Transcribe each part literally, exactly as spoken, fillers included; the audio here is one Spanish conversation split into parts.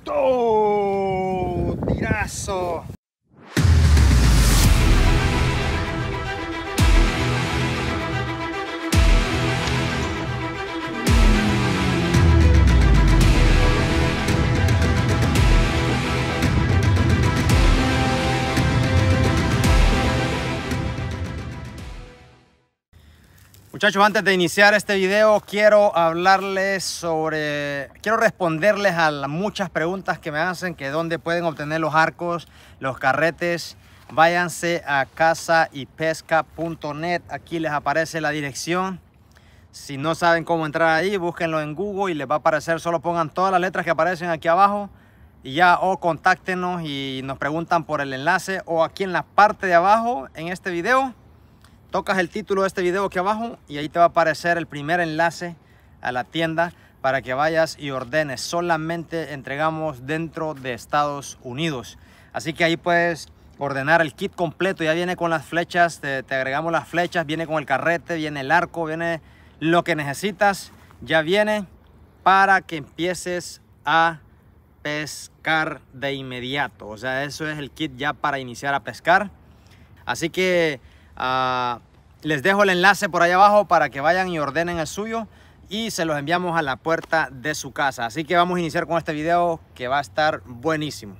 ¡Oh! ¡Tirazo! Muchachos, antes de iniciar este video quiero hablarles sobre, quiero responderles a las muchas preguntas que me hacen, que dónde pueden obtener los arcos, los carretes. Váyanse a caza y pesca punto net, aquí les aparece la dirección. Si no saben cómo entrar ahí, búsquenlo en Google y les va a aparecer, solo pongan todas las letras que aparecen aquí abajo y ya, o contáctenos y nos preguntan por el enlace, o aquí en la parte de abajo en este video tocas el título de este video aquí abajo y ahí te va a aparecer el primer enlace a la tienda para que vayas y ordenes. Solamente entregamos dentro de Estados Unidos, así que ahí puedes ordenar el kit completo. Ya viene con las flechas, te, te agregamos las flechas, viene con el carrete, viene el arco, viene lo que necesitas, ya viene para que empieces a pescar de inmediato. O sea, eso es el kit ya para iniciar a pescar. Así que Uh, les dejo el enlace por ahí abajo para que vayan y ordenen el suyo y se los enviamos a la puerta de su casa. Así que vamos a iniciar con este video que va a estar buenísimo.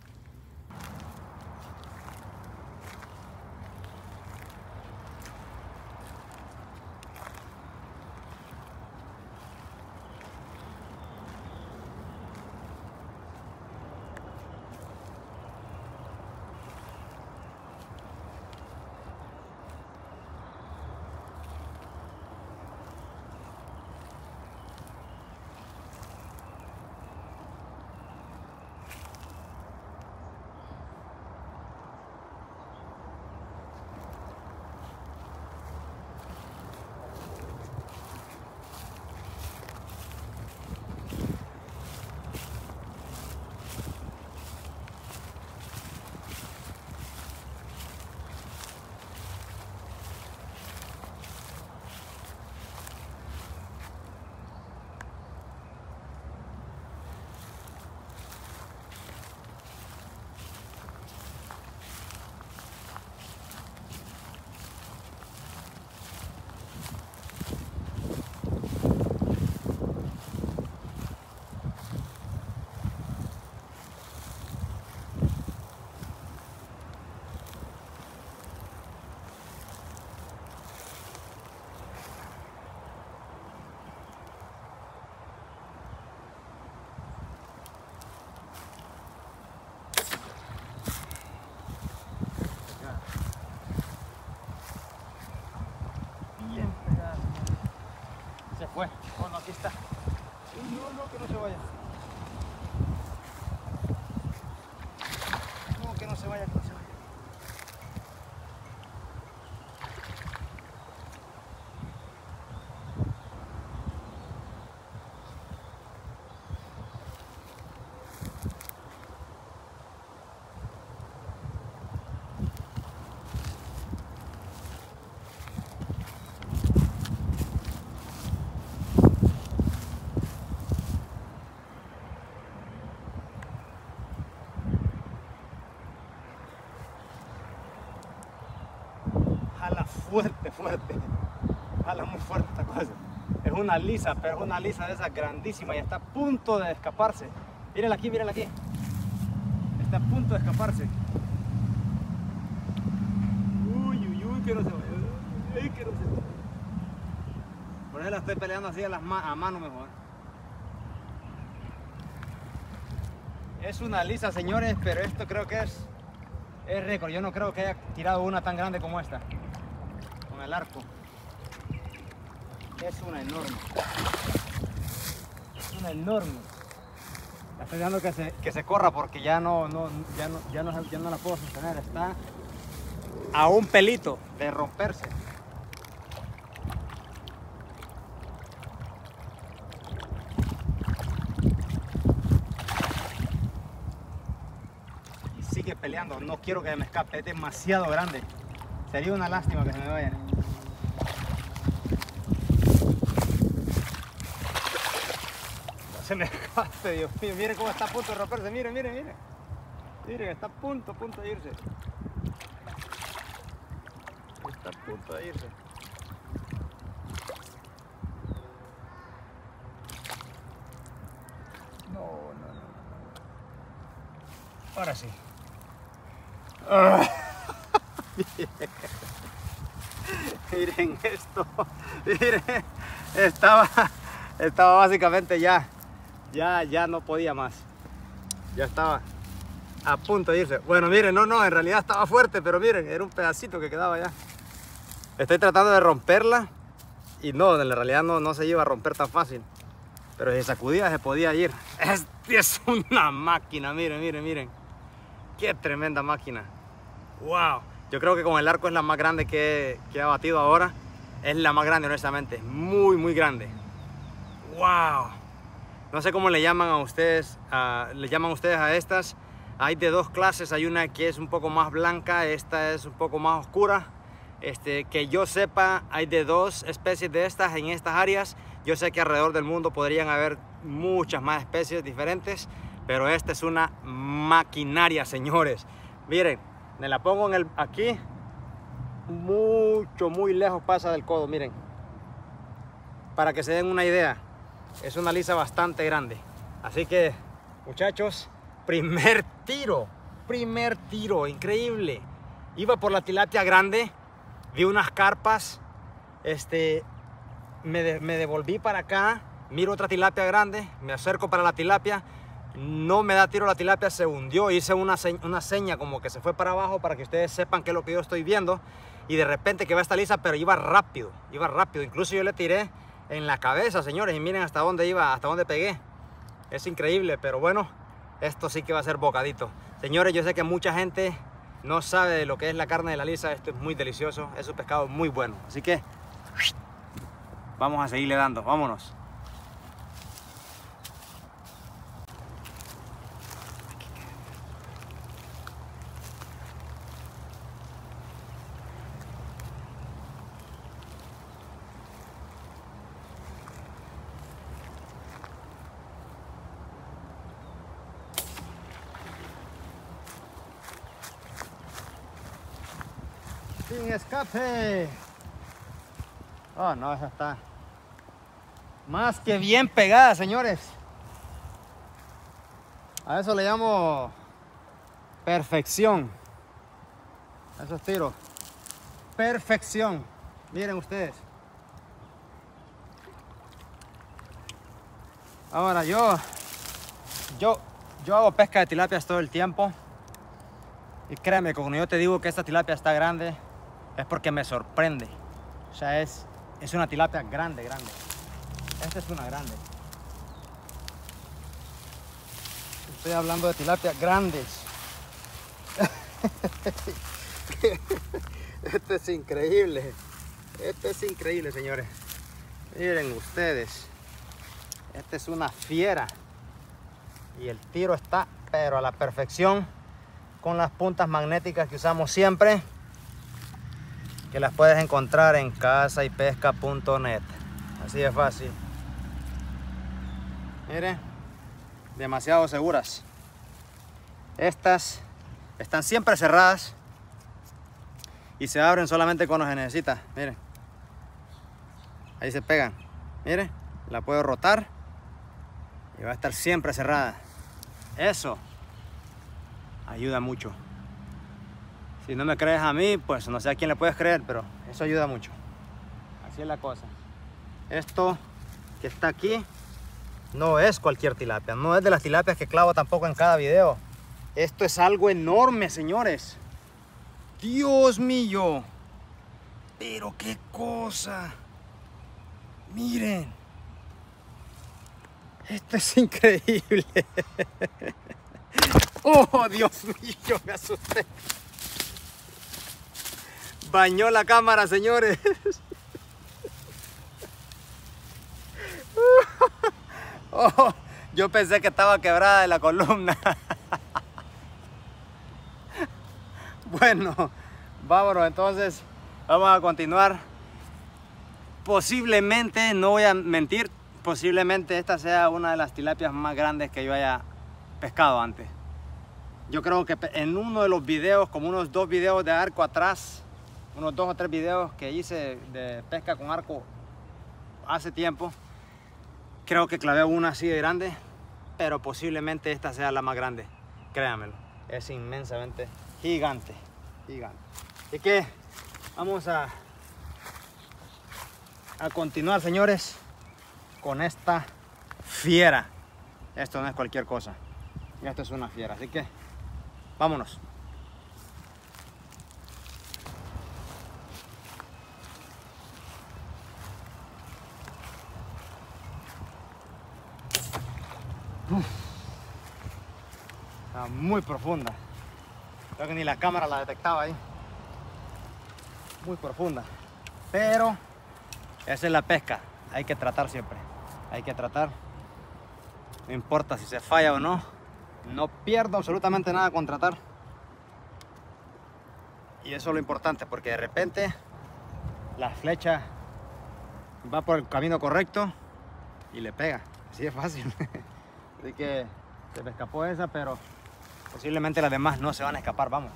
Se fue. Oh, no, aquí está. No, no, que no se vaya. No, que no se vaya, que no se vaya. Jala fuerte, fuerte. Jala muy fuerte esta cosa. Es una lisa, pero es una lisa de esa grandísima y está a punto de escaparse. Mírenla aquí, mírenla aquí. Está a punto de escaparse. Uy, uy, uy, que no se vaya. Uy, que no se vaya. Por eso la estoy peleando así a, las ma a mano mejor. Es una lisa, señores, pero esto creo que es, es récord. Yo no creo que haya tirado una tan grande como esta. Con el arco. Es una enorme. Es una enorme. La estoy dando que se, que se corra porque ya no, no, ya, no, ya, no, ya no la puedo sostener. Está a un pelito de romperse. Y sigue peleando. No quiero que me escape. Es demasiado grande. Sería una lástima que se me vaya. se me escape, Dios mío. Miren cómo está a punto de romperse. Miren, miren, miren. Miren, está a punto, a punto de irse. Está a punto de irse. No, no, no, no. Ahora sí. Ah. Miren esto. Miren. Estaba, estaba básicamente ya, ya, ya no podía más. Ya estaba a punto de irse. Bueno, miren, no, no, en realidad estaba fuerte, pero miren, era un pedacito que quedaba ya. Estoy tratando de romperla y no, en realidad no, no se iba a romper tan fácil. Pero si sacudía se podía ir. Este es una máquina, miren, miren, miren. Qué tremenda máquina. Wow. Yo creo que con el arco es la más grande que, que ha batido ahora. Es la más grande, honestamente. Muy, muy grande. Wow. No sé cómo le llaman a ustedes, a, le llaman ustedes a estas. Hay de dos clases. Hay una que es un poco más blanca. Esta es un poco más oscura. Este, que yo sepa, hay de dos especies de estas en estas áreas. Yo sé que alrededor del mundo podrían haber muchas más especies diferentes, pero esta es una maquinaria, señores. Miren, me la pongo en el, aquí, mucho, muy lejos pasa del codo, miren. Para que se den una idea, es una lisa bastante grande. Así que, muchachos, primer tiro, primer tiro, increíble. Iba por la tilapia grande. Vi unas carpas, este, me, de, me devolví para acá, miro otra tilapia grande, me acerco para la tilapia, no me da tiro la tilapia, se hundió, hice una, se, una seña como que se fue para abajo para que ustedes sepan qué es lo que yo estoy viendo, y de repente que va esta lisa, pero iba rápido, iba rápido, incluso yo le tiré en la cabeza, señores, y miren hasta dónde iba, hasta dónde pegué. Es increíble, pero bueno, esto sí que va a ser bocadito. Señores, yo sé que mucha gente no sabe de lo que es la carne de la lisa. Esto es muy delicioso, es un pescado muy bueno. Así que vamos a seguirle dando, vámonos. Sin escape. Oh, no, esa está más que bien pegada, señores. A eso le llamo perfección. A esos tiros. Perfección. Miren ustedes. Ahora yo, yo, yo hago pesca de tilapias todo el tiempo. Y créeme, cuando yo te digo que esta tilapia está grande, es porque me sorprende. O sea, es, es una tilapia grande, grande. Esta es una grande. Estoy hablando de tilapias grandes. Esto es increíble. Esto es increíble, señores. Miren ustedes. Esta es una fiera. Y el tiro está, pero a la perfección, con las puntas magnéticas que usamos siempre, que las puedes encontrar en caza y pesca punto net. Así de fácil. Miren, demasiado seguras. Estas están siempre cerradas y se abren solamente cuando se necesita. Miren, ahí se pegan. Miren, la puedo rotar y va a estar siempre cerrada. Eso ayuda mucho. Si no me crees a mí, pues no sé a quién le puedes creer, pero eso ayuda mucho. Así es la cosa. Esto que está aquí no es cualquier tilapia, no es de las tilapias que clavo tampoco en cada video. Esto es algo enorme, señores. Dios mío. Pero qué cosa. Miren. Esto es increíble. Oh, Dios mío, me asusté. Bañó la cámara, señores. Oh, yo pensé que estaba quebrada de la columna. Bueno, vámonos entonces. Vamos a continuar. Posiblemente, no voy a mentir, posiblemente esta sea una de las tilapias más grandes que yo haya pescado antes. Yo creo que en uno de los videos, como unos dos videos de arco atrás, unos dos o tres videos que hice de pesca con arco hace tiempo, creo que clavé una así de grande, pero posiblemente esta sea la más grande, créanmelo, es inmensamente gigante, gigante. Así que vamos a, a continuar, señores, con esta fiera. Esto no es cualquier cosa, esto es una fiera, así que vámonos. Uf. Está muy profunda. Creo que ni la cámara la detectaba ahí. Muy profunda. Pero esa es la pesca. Hay que tratar siempre. Hay que tratar. No importa si se falla o no. No pierdo absolutamente nada con tratar. Y eso es lo importante, porque de repente la flecha va por el camino correcto y le pega. Así es fácil. Así que se me escapó esa, pero posiblemente las demás no se van a escapar. Vamos.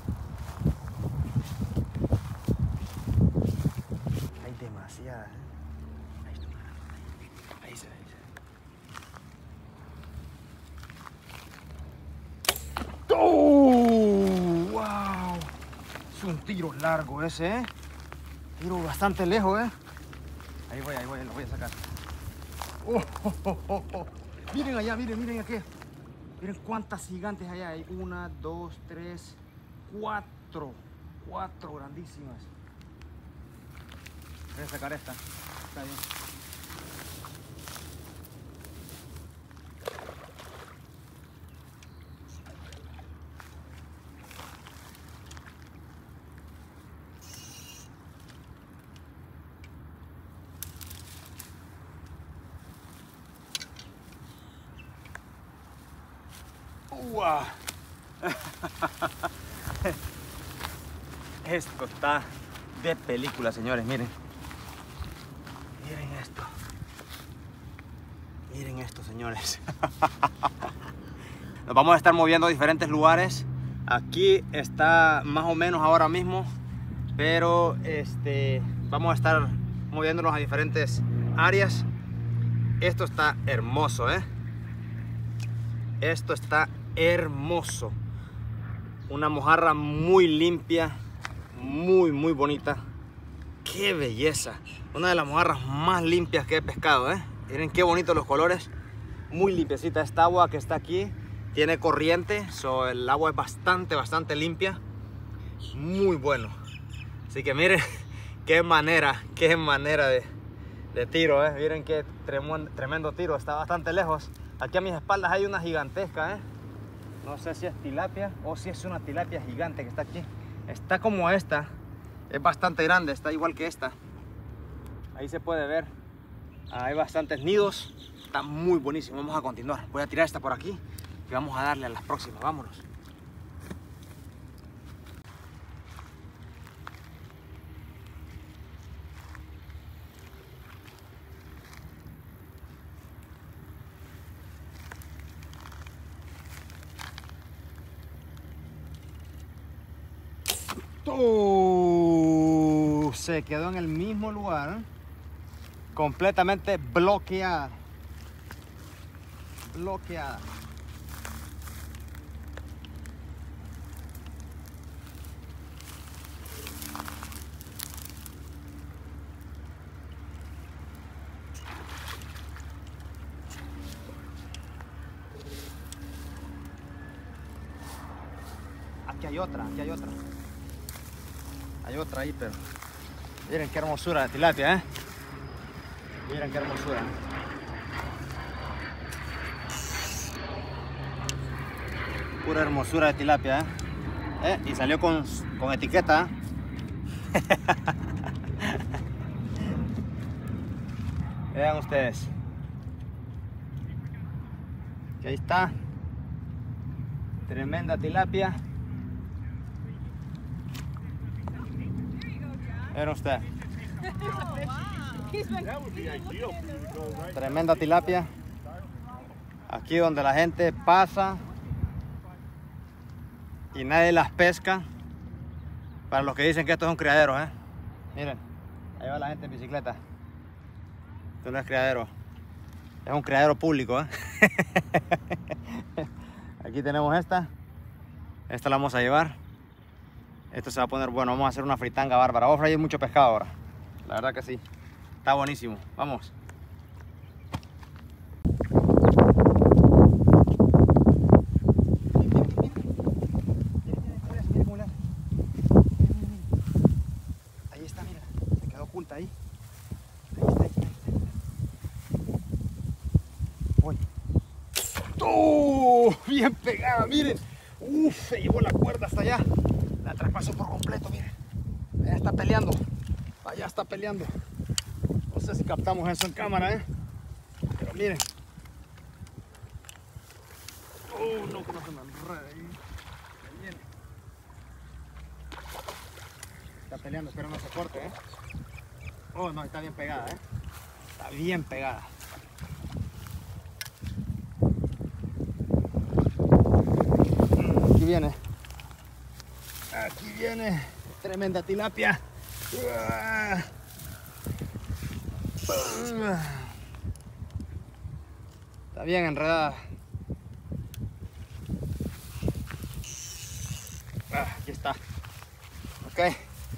Hay demasiadas. Ahí está. Ahí se ve. Ahí se ve. ¡Oh! ¡Wow! Es un tiro largo ese, ¿eh? Tiro bastante lejos, ¿eh? Ahí voy, ahí voy, lo voy a sacar. ¡Oh! oh, oh, oh, oh. Miren allá, miren, miren aquí. Miren cuántas gigantes allá hay. Una, dos, tres, cuatro. Cuatro grandísimas. Voy a sacar esta. Está bien. ¡Wow! Esto está de película, señores, miren. Miren esto. Miren esto, señores. Nos vamos a estar moviendo a diferentes lugares. Aquí está más o menos ahora mismo, pero este, vamos a estar moviéndonos a diferentes áreas. Esto está hermoso, ¿eh? Esto está hermoso. Una mojarra muy limpia, muy muy bonita. Qué belleza. Una de las mojarras más limpias que he pescado, ¿eh? Miren qué bonitos los colores. Muy limpiecita esta agua que está aquí. Tiene corriente, so el agua es bastante bastante limpia. Muy bueno. Así que miren qué manera, qué manera de, de tiro, ¿eh? Miren qué tremendo, tremendo tiro. Está bastante lejos. Aquí a mis espaldas hay una gigantesca, ¿eh? No sé si es tilapia o si es una tilapia gigante que está aquí. Está como esta. Es bastante grande, está igual que esta. Ahí se puede ver. Hay bastantes nidos. Está muy buenísimo. Vamos a continuar. Voy a tirar esta por aquí y vamos a darle a las próximas. Vámonos. Oh, se quedó en el mismo lugar, completamente bloqueada. Bloqueada. Aquí hay otra, aquí hay otra. Hay otra ahí, pero miren qué hermosura de tilapia, ¿eh? Miren qué hermosura. Pura hermosura de tilapia, ¿eh? ¿Eh? Y salió con, con etiqueta. Vean ustedes. Que ahí está. Tremenda tilapia. Vean usted. Tremenda tilapia. Aquí donde la gente pasa y nadie las pesca. Para los que dicen que esto es un criadero, ¿eh? Miren, ahí va la gente en bicicleta. Esto no es criadero, es un criadero público, ¿eh? Aquí tenemos esta. Esta la vamos a llevar. Esto se va a poner bueno. Vamos a hacer una fritanga bárbara. Vamos a freír mucho pescado ahora. La verdad que sí. Está buenísimo. Vamos. Ahí está, mira. Se quedó oculta ahí. Ahí está, ahí está, ahí está. Voy. ¡Oh! Bien pegada, miren. Uf, se llevó la cuerda hasta allá. La traspasó por completo, miren. Allá está peleando. Allá está peleando. No sé si captamos eso en cámara, ¿eh? Pero miren. Oh, no, que no se me enrede ahí. Ahí viene. Está peleando, espero no se corte, ¿eh? Oh, no, está bien pegada, ¿eh? Está bien pegada. Aquí viene. Aquí viene. Tremenda tilapia. Está bien enredada. Aquí está. Ok.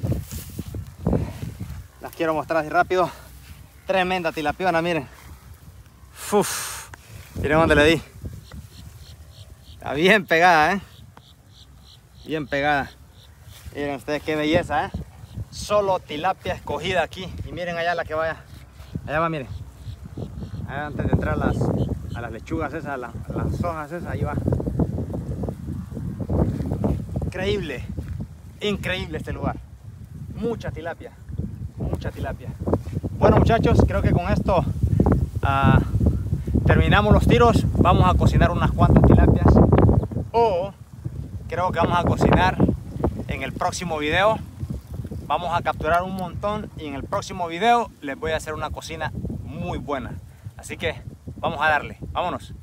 Las quiero mostrar así rápido. Tremenda tilapiona, miren. Uf. Miren dónde le di. Está bien pegada, ¿eh? Bien pegada. Miren ustedes qué belleza, ¿eh? Solo tilapia escogida aquí. Y miren allá la que vaya. Allá va, miren. Allá antes de entrar a las, a las lechugas esas, a, la, a las hojas esas, ahí va. Increíble. Increíble este lugar. Mucha tilapia. Mucha tilapia. Bueno, muchachos, creo que con esto uh, terminamos los tiros. Vamos a cocinar unas cuantas tilapias. O creo que vamos a cocinar en el próximo video. Vamos a capturar un montón y en el próximo video les voy a hacer una cocina muy buena. Así que vamos a darle. Vámonos.